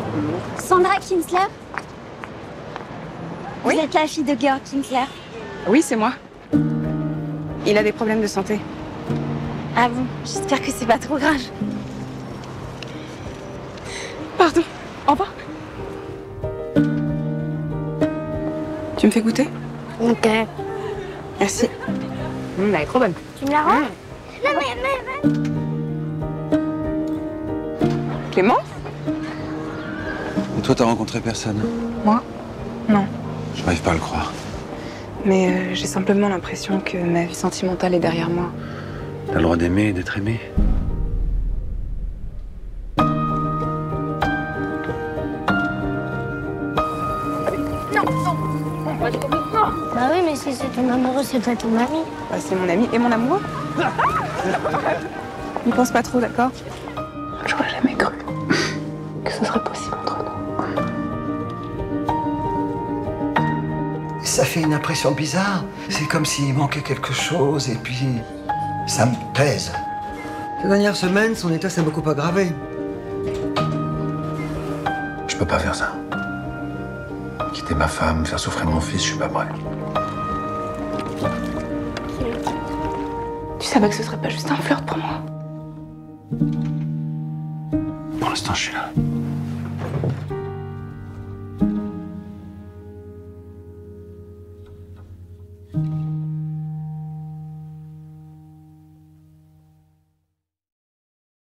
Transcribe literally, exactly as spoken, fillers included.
Sandra Kinsler? Oui. Vous êtes la fille de Georg Kinsler? Oui, c'est moi. Il a des problèmes de santé. Ah bon? J'espère que c'est pas trop grave. Pardon. Au revoir. Tu me fais goûter? Ok. Merci. Mmh, elle est trop bonne. Tu me la rends? Non mais, mais, mais... Clément? Et toi, t'as rencontré personne? Moi? Non. Je n'arrive pas à le croire. Mais euh, j'ai simplement l'impression que ma vie sentimentale est derrière moi. T'as le droit d'aimer et d'être aimé. Bah oui, mais si c'est ton amoureux, c'est pas ton ami. Bah, c'est mon ami et mon amoureux. N'y pense pas trop, d'accord? J'aurais jamais cru que ce serait possible entre nous. Ça fait une impression bizarre. C'est comme s'il manquait quelque chose et puis ça me pèse. Ces dernières semaines, son état s'est beaucoup aggravé. Je peux pas faire ça. Quitter ma femme, faire souffrir mon fils, je suis pas prêt. Tu savais que ce serait pas juste un flirt pour moi. Pour l'instant, je suis là.